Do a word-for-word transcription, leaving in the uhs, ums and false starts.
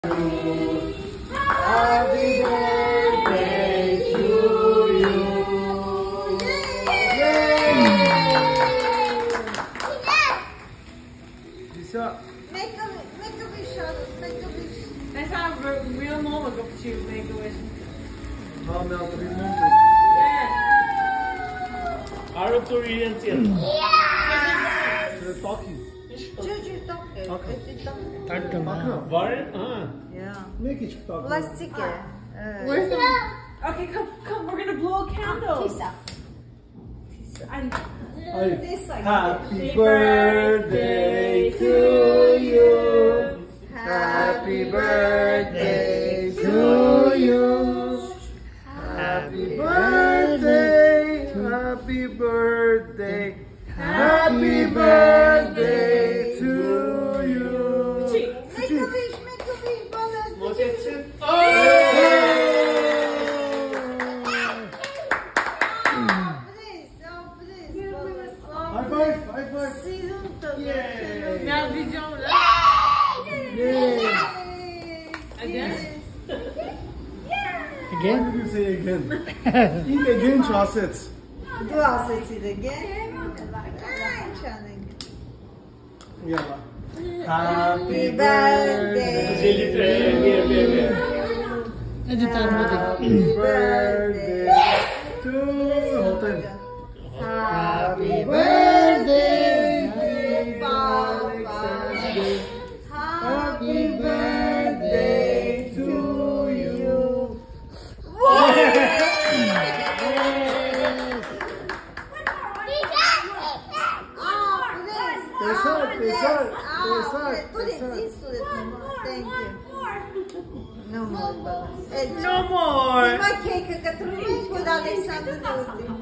Happy birthday to you. Yay! Lisa. Make a make a wish, Charlotte. Make a wish. Let's have a real moment of you make a wish. Oh, no, we want Yeah. Are you Korean too? to. We're talking. Juju talk. Okay. Talk. Var? Ah. Yeah. Make it talk. Plastic. Uh, Where's the... Okay, come, come. We're gonna blow a candle. Tisa. And Ay. This side. Happy birthday to you. Happy birthday to you. Happy birthday. Happy birthday. Happy birthday to you. Make a wish. Make a wish. Balance. Możecie? Oh, please. Oh, please. Balance. High five. High five. Season to Yay. now video. Yay. Again? Again? What did you say again? Eat again, Chaucet. Do also see it again. Yeah. Happy Ele birthday. treme, vem, vem, vem. Happy birthday to whole time. Happy birthday, Papa. Happy birthday to you. Pesar, pesar, pesar, Put it pesar. this to the Thank you. No more balance. No more. My cake, Katrina, with Alexander.